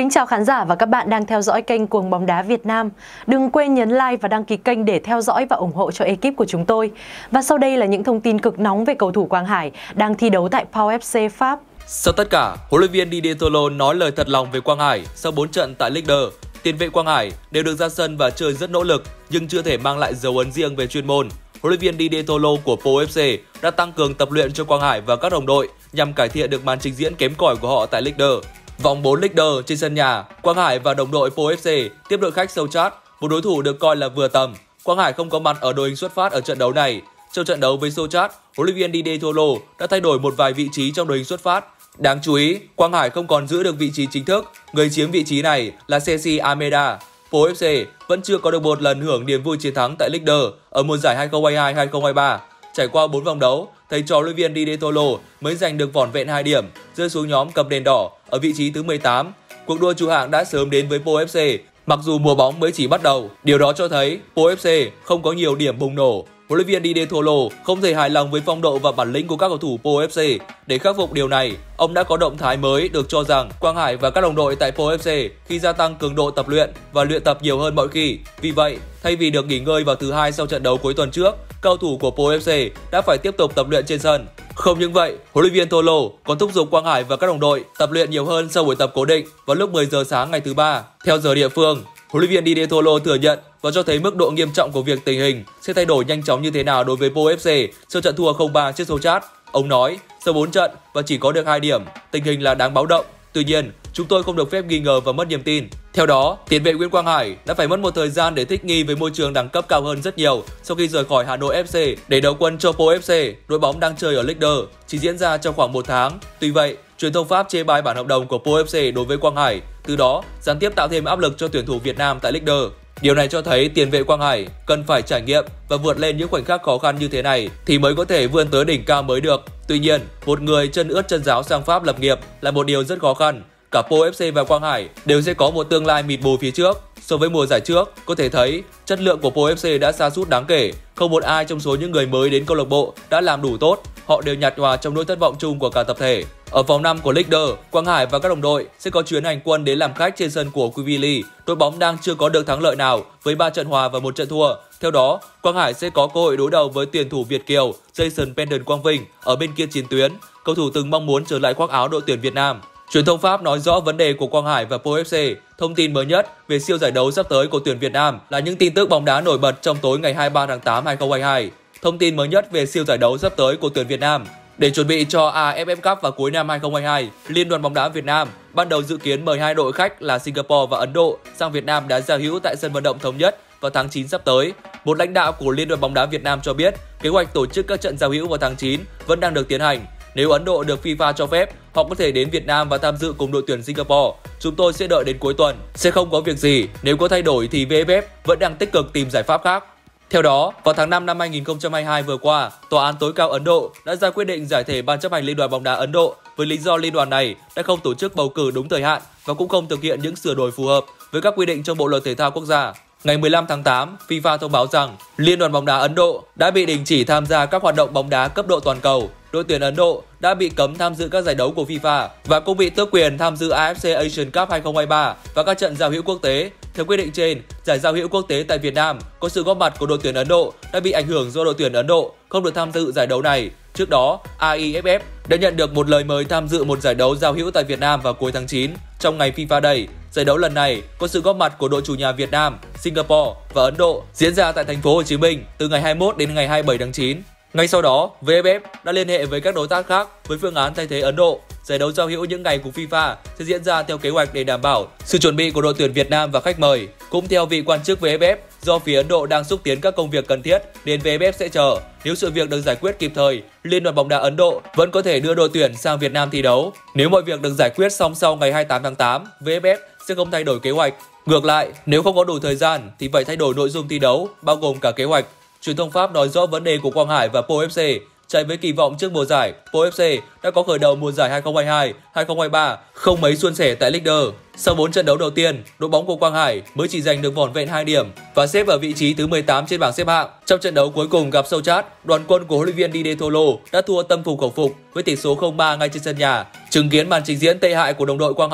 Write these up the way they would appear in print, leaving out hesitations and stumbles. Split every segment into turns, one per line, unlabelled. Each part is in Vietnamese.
Kính chào khán giả và các bạn đang theo dõi kênh Cuồng Bóng Đá Việt Nam. Đừng quên nhấn like và đăng ký kênh để theo dõi và ủng hộ cho ekip của chúng tôi. Và sau đây là những thông tin cực nóng về cầu thủ Quang Hải đang thi đấu tại Pau FC Pháp.
Sau tất cả, huấn luyện viên Didier Tholo nói lời thật lòng về Quang Hải sau 4 trận tại Ligue 1. Tiền vệ Quang Hải đều được ra sân và chơi rất nỗ lực nhưng chưa thể mang lại dấu ấn riêng về chuyên môn. Huấn luyện viên Didier Tholo của Pau FC đã tăng cường tập luyện cho Quang Hải và các đồng đội nhằm cải thiện được màn trình diễn kém cỏi của họ tại Ligue 1. Vòng 4 Ligue 1 trên sân nhà, Quang Hải và đồng đội Pau FC tiếp đội khách Sochaux, một đối thủ được coi là vừa tầm. Quang Hải không có mặt ở đội hình xuất phát ở trận đấu này. Trong trận đấu với Sochaux, huấn luyện viên Didier Tholo đã thay đổi một vài vị trí trong đội hình xuất phát. Đáng chú ý, Quang Hải không còn giữ được vị trí chính thức, người chiếm vị trí này là Ceci Almeida. Pau FC vẫn chưa có được một lần hưởng niềm vui chiến thắng tại Ligue 1 ở mùa giải 2022-2023. Trải qua 4 vòng đấu, thầy trò huấn luyện viên Didier Tholo mới giành được vỏn vẹn 2 điểm, rơi xuống nhóm cầm đèn đỏ ở vị trí thứ 18. Cuộc đua trụ hạng đã sớm đến với Pau FC, mặc dù mùa bóng mới chỉ bắt đầu. Điều đó cho thấy Pau FC không có nhiều điểm bùng nổ. Huấn luyện viên Didier Tholo không thể hài lòng với phong độ và bản lĩnh của các cầu thủ Pau FC. Để khắc phục điều này, ông đã có động thái mới được cho rằng Quang Hải và các đồng đội tại Pau FC khi gia tăng cường độ tập luyện và luyện tập nhiều hơn mọi khi. Vì vậy, thay vì được nghỉ ngơi vào thứ Hai sau trận đấu cuối tuần trước, cầu thủ của Pau FC đã phải tiếp tục tập luyện trên sân. Không những vậy, huấn luyện viên Tholo còn thúc giục Quang Hải và các đồng đội tập luyện nhiều hơn sau buổi tập cố định vào lúc 10 giờ sáng ngày thứ Ba theo giờ địa phương. Huấn luyện viên Didier Tholo thừa nhận và cho thấy mức độ nghiêm trọng của việc tình hình sẽ thay đổi nhanh chóng như thế nào đối với Pau FC sau trận thua 0-3 trước Sochaux. Ông nói, sau 4 trận và chỉ có được 2 điểm, tình hình là đáng báo động. Tuy nhiên, chúng tôi không được phép nghi ngờ và mất niềm tin. Theo đó, tiền vệ Nguyễn Quang Hải đã phải mất một thời gian để thích nghi với môi trường đẳng cấp cao hơn rất nhiều sau khi rời khỏi Hà Nội FC để đầu quân cho Pau FC, đội bóng đang chơi ở Ligue 1, chỉ diễn ra trong khoảng 1 tháng. Tuy vậy, truyền thông Pháp chê bai bản hợp đồng của Pau FC đối với Quang Hải, từ đó gián tiếp tạo thêm áp lực cho tuyển thủ Việt Nam tại Ligue 1. Điều này cho thấy tiền vệ Quang Hải cần phải trải nghiệm và vượt lên những khoảnh khắc khó khăn như thế này thì mới có thể vươn tới đỉnh cao mới được. Tuy nhiên, một người chân ướt chân ráo sang Pháp lập nghiệp là một điều rất khó khăn. Cả Pau FC và Quang Hải đều sẽ có một tương lai mịt mù phía trước. So với mùa giải trước, có thể thấy chất lượng của Pau FC đã sa sút đáng kể. Không một ai trong số những người mới đến câu lạc bộ đã làm đủ tốt. Họ đều nhạt nhòa trong nỗi thất vọng chung của cả tập thể. Ở vòng 5 của Ligue 1, Quang Hải và các đồng đội sẽ có chuyến hành quân đến làm khách trên sân của Quevilly. Đội bóng đang chưa có được thắng lợi nào với 3 trận hòa và 1 trận thua. Theo đó, Quang Hải sẽ có cơ hội đối đầu với tuyển thủ Việt kiều Jason Pendon Quang Vinh ở bên kia chiến tuyến. Cầu thủ từng mong muốn trở lại khoác áo đội tuyển Việt Nam. Truyền thông Pháp nói rõ vấn đề của Quang Hải và Pau FC. Thông tin mới nhất về siêu giải đấu sắp tới của tuyển Việt Nam là những tin tức bóng đá nổi bật trong tối ngày 23 tháng 8 2022. Thông tin mới nhất về siêu giải đấu sắp tới của tuyển Việt Nam. Để chuẩn bị cho AFF Cup vào cuối năm 2022, Liên đoàn bóng đá Việt Nam ban đầu dự kiến mời 2 đội khách là Singapore và Ấn Độ sang Việt Nam đá giao hữu tại sân vận động Thống Nhất vào tháng 9 sắp tới. Một lãnh đạo của Liên đoàn bóng đá Việt Nam cho biết, kế hoạch tổ chức các trận giao hữu vào tháng 9 vẫn đang được tiến hành. Nếu Ấn Độ được FIFA cho phép, họ có thể đến Việt Nam và tham dự cùng đội tuyển Singapore. Chúng tôi sẽ đợi đến cuối tuần. Sẽ không có việc gì. Nếu có thay đổi thì VFF vẫn đang tích cực tìm giải pháp khác. Theo đó, vào tháng 5 năm 2022 vừa qua, Tòa án tối cao Ấn Độ đã ra quyết định giải thể Ban chấp hành Liên đoàn bóng đá Ấn Độ với lý do liên đoàn này đã không tổ chức bầu cử đúng thời hạn và cũng không thực hiện những sửa đổi phù hợp với các quy định trong Bộ luật Thể thao Quốc gia. Ngày 15 tháng 8, FIFA thông báo rằng Liên đoàn bóng đá Ấn Độ đã bị đình chỉ tham gia các hoạt động bóng đá cấp độ toàn cầu. Đội tuyển Ấn Độ đã bị cấm tham dự các giải đấu của FIFA và cũng bị tước quyền tham dự AFC Asian Cup 2023 và các trận giao hữu quốc tế. Theo quyết định trên, giải giao hữu quốc tế tại Việt Nam có sự góp mặt của đội tuyển Ấn Độ đã bị ảnh hưởng do đội tuyển Ấn Độ không được tham dự giải đấu này. Trước đó, AIFF đã nhận được một lời mời tham dự một giải đấu giao hữu tại Việt Nam vào cuối tháng 9 trong ngày FIFA Day. Giải đấu lần này có sự góp mặt của đội chủ nhà Việt Nam, Singapore và Ấn Độ diễn ra tại thành phố Hồ Chí Minh từ ngày 21 đến ngày 27 tháng 9. Ngay sau đó, VFF đã liên hệ với các đối tác khác với phương án thay thế Ấn Độ. Giải đấu giao hữu những ngày của FIFA sẽ diễn ra theo kế hoạch để đảm bảo sự chuẩn bị của đội tuyển Việt Nam và khách mời. Cũng theo vị quan chức VFF, do phía Ấn Độ đang xúc tiến các công việc cần thiết nên VFF sẽ chờ. Nếu sự việc được giải quyết kịp thời, Liên đoàn bóng đá Ấn Độ vẫn có thể đưa đội tuyển sang Việt Nam thi đấu. Nếu mọi việc được giải quyết xong sau ngày 28 tháng 8, VFF sẽ không thay đổi kế hoạch. Ngược lại, nếu không có đủ thời gian thì phải thay đổi nội dung thi đấu, bao gồm cả kế hoạch. Truyền thông Pháp nói rõ vấn đề của Quang Hải và Pau FC. Trái với kỳ vọng trước mùa giải, Pau FC đã có khởi đầu mùa giải 2022-2023 không mấy suôn sẻ tại Ligue 1. Sau 4 trận đấu đầu tiên, đội bóng của Quang Hải mới chỉ giành được vỏn vẹn 2 điểm và xếp ở vị trí thứ 18 trên bảng xếp hạng. Trong trận đấu cuối cùng gặp Sochaux, đoàn quân của huấn luyện viên Didier Tholo đã thua tâm phục khẩu phục với tỷ số 0-3 ngay trên sân nhà. Chứng kiến màn trình diễn tệ hại của đồng đội Quang Hải,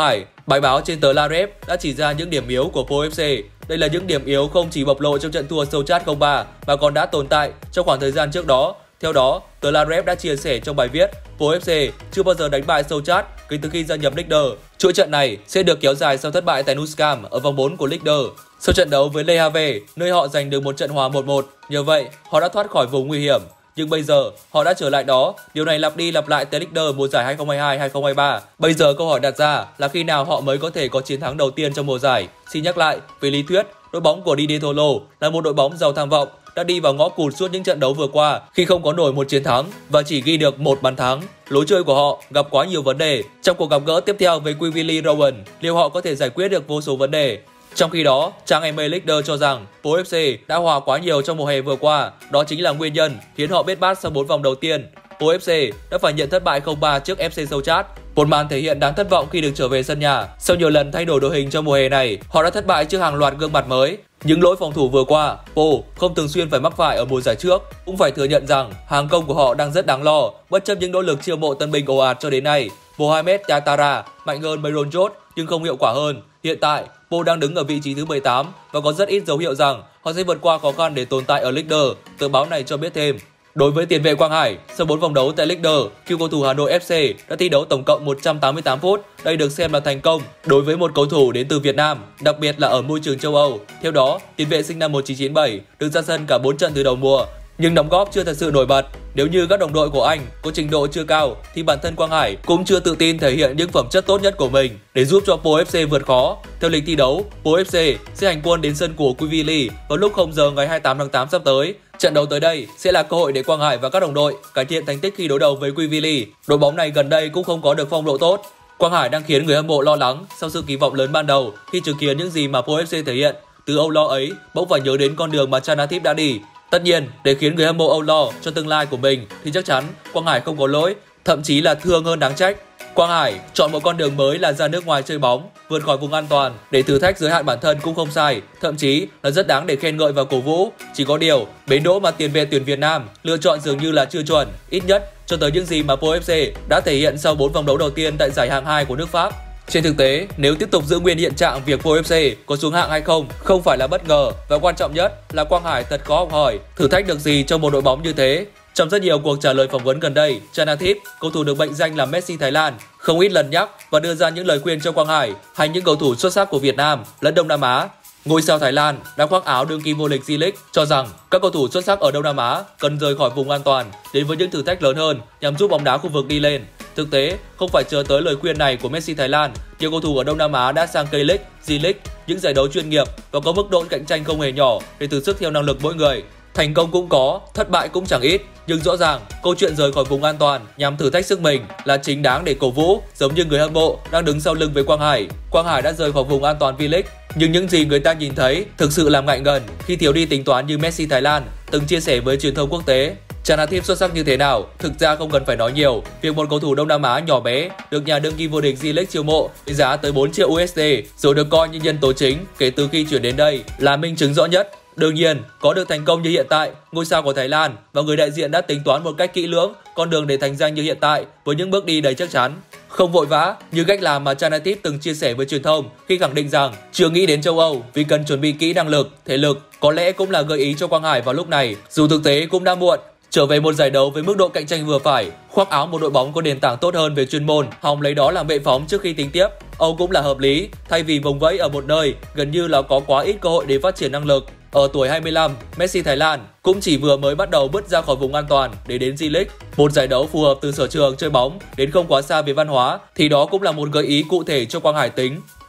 Bài báo trên tờ La Rep đã chỉ ra những điểm yếu của Po FC. Đây là những điểm yếu không chỉ bộc lộ trong trận thua Sochaux 0-3 mà còn đã tồn tại trong khoảng thời gian trước đó. Theo đó, tờ La Rep đã chia sẻ trong bài viết, Po FC chưa bao giờ đánh bại Sochaux kể từ khi gia nhập Ligue 2. Chuỗi trận này sẽ được kéo dài sau thất bại tại Nou Camp ở vòng 4 của Ligue 2. Sau trận đấu với Le Havre, nơi họ giành được một trận hòa 1-1, nhờ vậy họ đã thoát khỏi vùng nguy hiểm. Nhưng bây giờ họ đã trở lại đó, điều này lặp đi lặp lại tại Ligue 2 mùa giải 2022-2023. Bây giờ câu hỏi đặt ra là khi nào họ mới có thể có chiến thắng đầu tiên trong mùa giải. Xin nhắc lại, về lý thuyết, đội bóng của Didier Tholo là một đội bóng giàu tham vọng, đã đi vào ngõ cụt suốt những trận đấu vừa qua khi không có nổi một chiến thắng và chỉ ghi được một bàn thắng. Lối chơi của họ gặp quá nhiều vấn đề. Trong cuộc gặp gỡ tiếp theo với Quevilly Rowan, liệu họ có thể giải quyết được vô số vấn đề? Trong khi đó, trang email Leader cho rằng Po FC đã hòa quá nhiều trong mùa hè vừa qua, đó chính là nguyên nhân khiến họ bết bát sau 4 vòng đầu tiên. Po FC đã phải nhận thất bại 0-3 trước FC Sochaux, một màn thể hiện đáng thất vọng khi được trở về sân nhà. Sau nhiều lần thay đổi đội hình trong mùa hè này, họ đã thất bại trước hàng loạt gương mặt mới. Những lỗi phòng thủ vừa qua, Po không thường xuyên phải mắc phải ở mùa giải trước. Cũng phải thừa nhận rằng hàng công của họ đang rất đáng lo, bất chấp những nỗ lực chiêu mộ tân binh ồ ạt cho đến nay. Mohamed Yatara mạnh hơn Myron Jot nhưng không hiệu quả hơn. Hiện tại, Po đang đứng ở vị trí thứ 18 và có rất ít dấu hiệu rằng họ sẽ vượt qua khó khăn để tồn tại ở Ligue 2. Tờ báo này cho biết thêm. Đối với tiền vệ Quang Hải, sau 4 vòng đấu tại Ligue 2, cựu cầu thủ Hà Nội FC đã thi đấu tổng cộng 188 phút. Đây được xem là thành công đối với một cầu thủ đến từ Việt Nam, đặc biệt là ở môi trường châu Âu. Theo đó, tiền vệ sinh năm 1997 được ra sân cả 4 trận từ đầu mùa, nhưng đóng góp chưa thật sự nổi bật. Nếu như các đồng đội của anh có trình độ chưa cao thì bản thân Quang Hải cũng chưa tự tin thể hiện những phẩm chất tốt nhất của mình để giúp cho Po FC vượt khó. Theo lịch thi đấu, Po FC sẽ hành quân đến sân của Quevilly vào lúc 0 giờ ngày 28 tháng 8 sắp tới. Trận đấu tới đây sẽ là cơ hội để Quang Hải và các đồng đội cải thiện thành tích khi đối đầu với Quevilly. Đội bóng này gần đây cũng không có được phong độ tốt. Quang Hải đang khiến người hâm mộ lo lắng sau sự kỳ vọng lớn ban đầu khi chứng kiến những gì mà Po FC thể hiện. Từ âu lo ấy, bỗng phải nhớ đến con đường mà Chanatip đã đi. Tất nhiên, để khiến người hâm mộ âu lo cho tương lai của mình thì chắc chắn Quang Hải không có lỗi, thậm chí là thương hơn đáng trách. Quang Hải chọn một con đường mới là ra nước ngoài chơi bóng, vượt khỏi vùng an toàn để thử thách giới hạn bản thân cũng không sai, thậm chí là rất đáng để khen ngợi và cổ vũ. Chỉ có điều, bến đỗ mà tiền vệ tuyển Việt Nam lựa chọn dường như là chưa chuẩn, ít nhất cho tới những gì mà Po FC đã thể hiện sau 4 vòng đấu đầu tiên tại giải hạng 2 của nước Pháp. Trên thực tế, nếu tiếp tục giữ nguyên hiện trạng việc Po FC có xuống hạng hay không phải là bất ngờ, và quan trọng nhất là Quang Hải thật khó học hỏi, thử thách được gì trong một đội bóng như thế. Trong rất nhiều cuộc trả lời phỏng vấn gần đây, Chanatip, cầu thủ được mệnh danh là Messi Thái Lan, không ít lần nhắc và đưa ra những lời khuyên cho Quang Hải hay những cầu thủ xuất sắc của Việt Nam lẫn Đông Nam Á. Ngôi sao Thái Lan đang khoác áo đương kim vô địch J-League cho rằng các cầu thủ xuất sắc ở Đông Nam Á cần rời khỏi vùng an toàn đến với những thử thách lớn hơn nhằm giúp bóng đá khu vực đi lên. Thực tế, không phải chờ tới lời khuyên này của Messi Thái Lan, nhiều cầu thủ ở Đông Nam Á đã sang K-League, J-League, những giải đấu chuyên nghiệp và có mức độ cạnh tranh không hề nhỏ để thử sức theo năng lực mỗi người. Thành công cũng có, thất bại cũng chẳng ít, nhưng rõ ràng câu chuyện rời khỏi vùng an toàn nhằm thử thách sức mình là chính đáng để cổ vũ, giống như người hâm mộ đang đứng sau lưng với Quang Hải. Quang Hải đã rời khỏi vùng an toàn V-League, nhưng những gì người ta nhìn thấy thực sự làm ngại ngần khi thiếu đi tính toán như Messi Thái Lan từng chia sẻ với truyền thông quốc tế. Chanatip xuất sắc như thế nào, thực ra không cần phải nói nhiều. Việc một cầu thủ Đông Nam Á nhỏ bé được nhà đương kim vô địch J-League chiêu mộ với giá tới 4 triệu USD rồi được coi như nhân tố chính kể từ khi chuyển đến đây là minh chứng rõ nhất. Đương nhiên, có được thành công như hiện tại, ngôi sao của Thái Lan và người đại diện đã tính toán một cách kỹ lưỡng con đường để thành danh như hiện tại với những bước đi đầy chắc chắn. Không vội vã như cách làm mà Chanatip từng chia sẻ với truyền thông khi khẳng định rằng chưa nghĩ đến châu Âu vì cần chuẩn bị kỹ năng lực, thể lực, có lẽ cũng là gợi ý cho Quang Hải vào lúc này, dù thực tế cũng đã muộn. Trở về một giải đấu với mức độ cạnh tranh vừa phải, khoác áo một đội bóng có nền tảng tốt hơn về chuyên môn, hòng lấy đó làm bệ phóng trước khi tính tiếp, Âu cũng là hợp lý, thay vì vùng vẫy ở một nơi gần như là có quá ít cơ hội để phát triển năng lực. Ở tuổi 25, Messi Thái Lan cũng chỉ vừa mới bắt đầu bước ra khỏi vùng an toàn để đến J-League, một giải đấu phù hợp từ sở trường chơi bóng đến không quá xa về văn hóa, thì đó cũng là một gợi ý cụ thể cho Quang Hải tính.